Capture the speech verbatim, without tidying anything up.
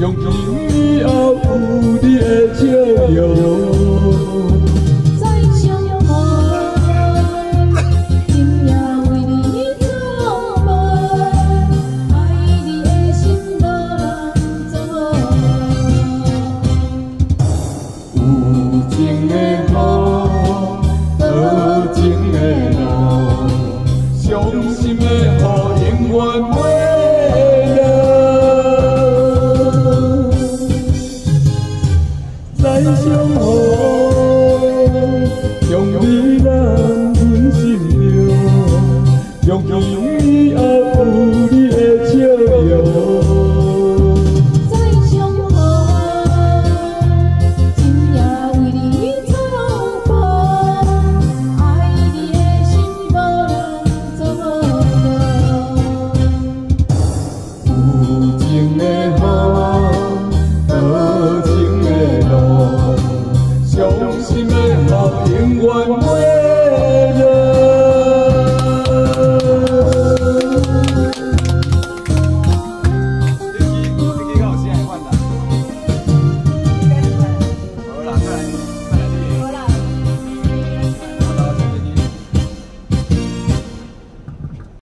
从今以后有你的笑容。 再相逢，用你人阮心中，从今以后有你的笑容。再相逢，今夜为你唱歌，爱你的心无人做无无。有情的雨，多情的路。 伤心的梦永远袂。